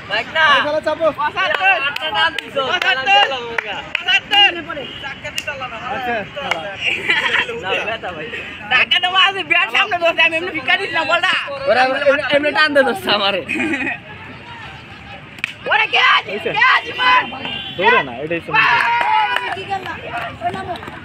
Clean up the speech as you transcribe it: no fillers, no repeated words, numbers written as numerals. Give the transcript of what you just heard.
দেখ না খেলা চাপো 75 আটটা ডাল দিছো 75 পরে চাকা দি চালা না আচ্ছা না বেটা ভাই ঢাকা তো আছে বিয়ার সামনে বসে আমি এমনি ভিক্ষা দিছিলাম বলটা ওরা এমনি টান দে দোস্ত আমারে ওরে কে আছে মার দৌড়ে না এটাই সমস্যা কি করলা